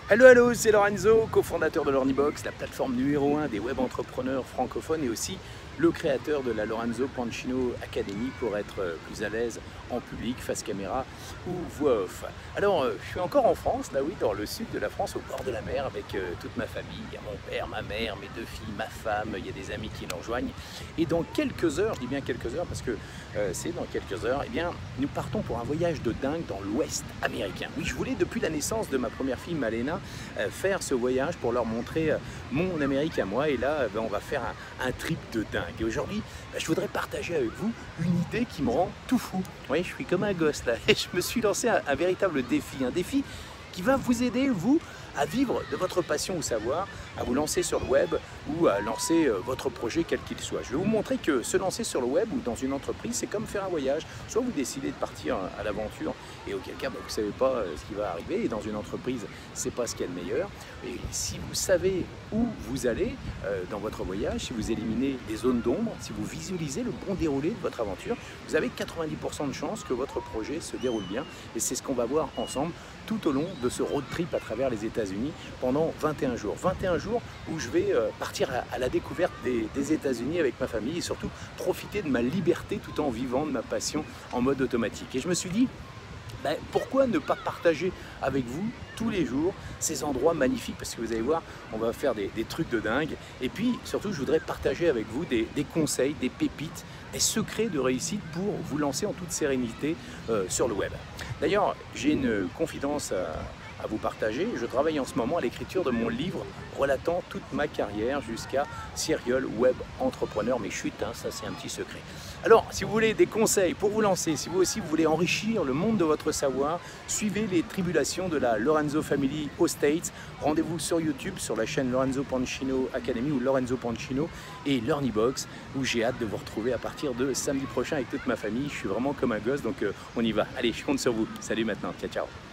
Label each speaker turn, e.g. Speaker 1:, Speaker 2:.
Speaker 1: Hello, hello, c'est Lorenzo, cofondateur de LearnyBox, la plateforme numéro 1 des web entrepreneurs francophones et aussi le créateur de la Lorenzo Pancino Academy pour être plus à l'aise en public, face caméra ou voix off. Alors, je suis encore en France, là oui, dans le sud de la France, au bord de la mer, avec toute ma famille. Il y a mon père, ma mère, mes deux filles, ma femme, il y a des amis qui nous rejoignent. Et dans quelques heures, je dis bien quelques heures parce que c'est dans quelques heures, eh bien, nous partons pour un voyage de dingue dans l'Ouest américain. Oui, je voulais depuis la naissance de ma première fille, Malena, faire ce voyage pour leur montrer mon Amérique à moi. Et là, on va faire un trip de dingue. Et aujourd'hui, je voudrais partager avec vous une idée qui me rend tout fou. Oui, je suis comme un gosse là. Et je me suis lancé un véritable défi. Un défi qui va vous aider, vous, à vivre de votre passion ou savoir, à vous lancer sur le web ou à lancer votre projet quel qu'il soit. Je vais vous montrer que se lancer sur le web ou dans une entreprise, c'est comme faire un voyage. Soit vous décidez de partir à l'aventure et auquel cas vous ne savez pas ce qui va arriver, et dans une entreprise, c'est pas ce qu'il y a de meilleur. Et si vous savez où vous allez dans votre voyage, si vous éliminez les zones d'ombre, si vous visualisez le bon déroulé de votre aventure, vous avez 90% de chances que votre projet se déroule bien. Et c'est ce qu'on va voir ensemble tout au long de ce road trip à travers les États-Unis pendant 21 jours. 21 jours où je vais partir à la découverte des États-Unis avec ma famille et surtout profiter de ma liberté tout en vivant de ma passion en mode automatique. Et je me suis dit, pourquoi ne pas partager avec vous tous les jours ces endroits magnifiques, parce que vous allez voir, on va faire des trucs de dingue. Et puis surtout, je voudrais partager avec vous des conseils, des pépites, des secrets de réussite pour vous lancer en toute sérénité sur le web. D'ailleurs, j'ai une confidence à vous partager. Je travaille en ce moment à l'écriture de mon livre relatant toute ma carrière jusqu'à serial web entrepreneur. Mais chut, ça c'est un petit secret. Alors, si vous voulez des conseils pour vous lancer, si vous aussi vous voulez enrichir le monde de votre savoir, suivez les tribulations de la Lorenzo Family aux States. Rendez-vous sur YouTube, sur la chaîne Lorenzo Pancino Academy ou Lorenzo Pancino et LearnyBox, où j'ai hâte de vous retrouver à partir de samedi prochain avec toute ma famille. Je suis vraiment comme un gosse, donc on y va. Allez, je compte sur vous. Salut maintenant, ciao ciao.